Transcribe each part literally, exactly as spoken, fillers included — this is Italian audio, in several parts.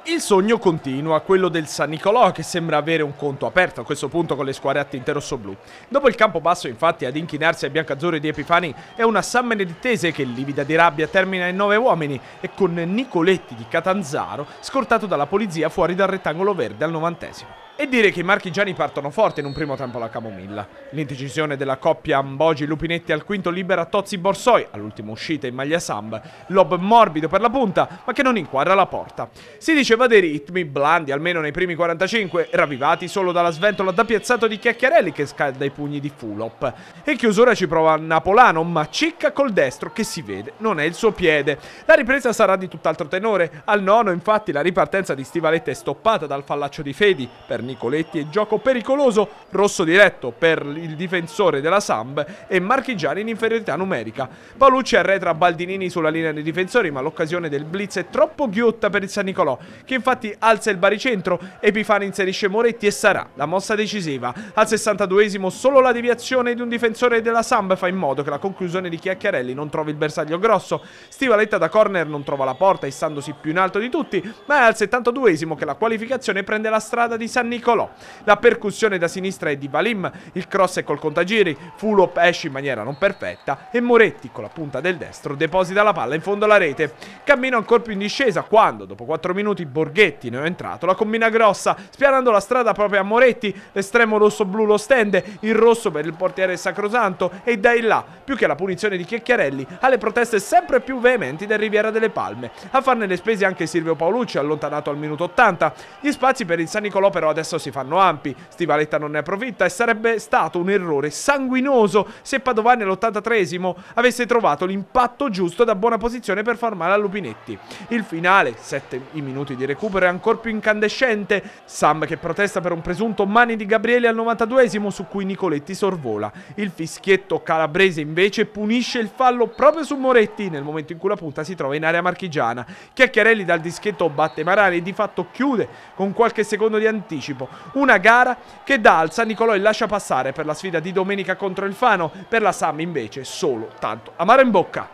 Il sogno continua, quello del San Nicolò, che sembra avere un conto aperto a questo punto con le squadre attinte rossoblù. Dopo il campo basso, infatti, ad inchinarsi ai biancazzurri di Epifani è una San Benedettese che, livida di rabbia, termina in nove uomini e con Nicoletti di Catanzaro scortato dalla polizia fuori dal rettangolo verde al novantesimo. E dire che i marchigiani partono forte in un primo tempo alla Camomilla. L'indecisione della coppia Ambogi-Lupinetti al quinto libera Tozzi Borsoi, all'ultima uscita in maglia samba, lob morbido per la punta, ma che non inquadra la porta. Si diceva dei ritmi blandi, almeno nei primi quarantacinque, ravvivati solo dalla sventola da piazzato di Chiacchiarelli che scalda i pugni di Fulop. E in chiusura ci prova Napolano, ma cicca col destro che si vede, non è il suo piede. La ripresa sarà di tutt'altro tenore. Al nono, infatti, la ripartenza di Stivaletta è stoppata dal fallaccio di Fedi per Nicoletti e gioco pericoloso, rosso diretto per il difensore della Samb e marchigiani in inferiorità numerica. Paolucci arretra Baldinini sulla linea dei difensori, ma l'occasione del blitz è troppo ghiotta per il San Nicolò, che infatti alza il baricentro. Epifani inserisce Moretti e sarà la mossa decisiva. Al sessantaduesimo solo la deviazione di un difensore della Samb fa in modo che la conclusione di Chiacchiarelli non trovi il bersaglio grosso. Stivaletta da corner non trova la porta, issandosi più in alto di tutti, ma è al settantaduesimo che la qualificazione prende la strada di San Nicolò. La percussione da sinistra è di Valim, il cross è col contagiri, Fulop esce in maniera non perfetta e Moretti con la punta del destro deposita la palla in fondo alla rete. Cammino ancora più in discesa quando, dopo quattro minuti, Borghetti ne è entrato, la combina grossa, spianando la strada proprio a Moretti, l'estremo rosso-blu lo stende, il rosso per il portiere sacrosanto e da là, più che la punizione di Chiacchiarelli, alle proteste sempre più veementi del Riviera delle Palme. A farne le spese anche Silvio Paolucci, allontanato al minuto ottanta. Gli spazi per il San Nicolò però adesso si fanno ampi, Stivaletta non ne approfitta e sarebbe stato un errore sanguinoso se Padovani all'ottantatreesimo avesse trovato l'impatto giusto da buona posizione per far male a Lupinetti. Il finale, sette i minuti di recupero, è ancora più incandescente. Sam che protesta per un presunto mani di Gabriele al novantaduesimo su cui Nicoletti sorvola. Il fischietto calabrese invece punisce il fallo proprio su Moretti nel momento in cui la punta si trova in area marchigiana. Chiacchiarelli dal dischetto batte Marani e di fatto chiude con qualche secondo di anticipo una gara che dà al San Nicolò il lascia passare per la sfida di domenica contro il Fano. Per la Sam invece solo tanto amaro in bocca.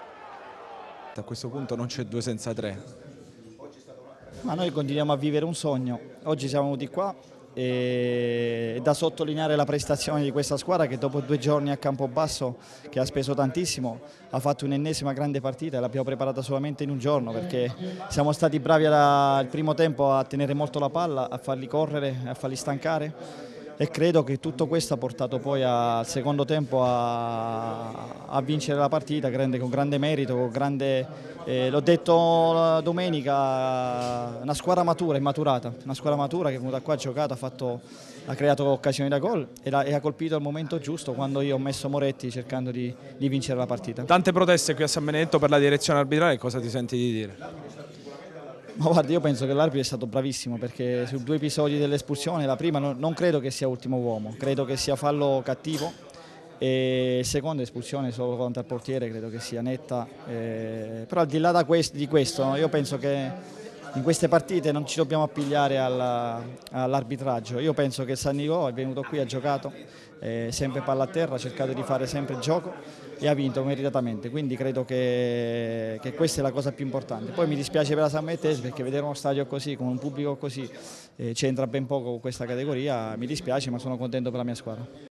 A questo punto non c'è due senza tre. Ma noi continuiamo a vivere un sogno. Oggi siamo venuti qua e è da sottolineare la prestazione di questa squadra che dopo due giorni a Campobasso, che ha speso tantissimo, ha fatto un'ennesima grande partita e l'abbiamo preparata solamente in un giorno, perché siamo stati bravi al primo tempo a tenere molto la palla, a farli correre, a farli stancare. E credo che tutto questo ha portato poi al secondo tempo a, a vincere la partita con grande merito, con grande, eh, l'ho detto domenica, una squadra matura, immaturata, una squadra matura che è venuta qua, ha giocato, ha, fatto, ha creato occasioni da gol e, la, e ha colpito al momento giusto quando io ho messo Moretti cercando di, di vincere la partita. Tante proteste qui a San Benedetto per la direzione arbitrale, cosa ti senti di dire? Ma guarda, io penso che l'arbitro è stato bravissimo, perché su due episodi dell'espulsione, la prima non, non credo che sia ultimo uomo, credo che sia fallo cattivo, e il secondo espulsione solo contro il portiere credo che sia netta, eh, però al di là da questo, di questo io penso che in queste partite non ci dobbiamo appigliare all'arbitraggio. Io penso che San Nicolò è venuto qui, ha giocato eh, sempre palla a terra, ha cercato di fare sempre il gioco e ha vinto meritatamente, quindi credo che, che questa è la cosa più importante. Poi mi dispiace per la San Benedettese, perché vedere uno stadio così, con un pubblico così, eh, c'entra ben poco con questa categoria, mi dispiace, ma sono contento per la mia squadra.